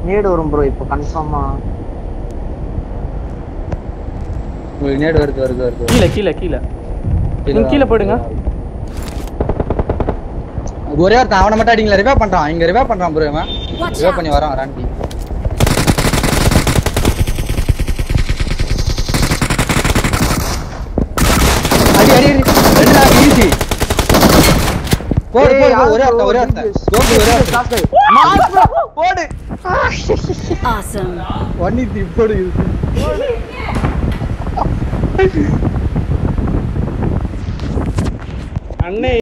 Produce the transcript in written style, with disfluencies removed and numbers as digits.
நேடு வரும் ப்ரோ இப்போ கன்ஃபார்மா. உங்களுக்கு நேடு வருது. கீழ நீங்க கீழ போடுங்க. ஒரே ஒருத்தன் அவனை மட்டும் அடிங்களா ரிவைவ் பண்றான். இங்க ரிவைவ் பண்றான் ப்ரோ. இவன் ரிவைவ் பண்ணி வரான் ராண்டி. அடி ரெண்டு நாள் ஈஸி. போடு ஒரே ஒருத்தன் கோபி ஒரே ஒருத்தன் போடு. Awesome. 1 போடு. அண்ணே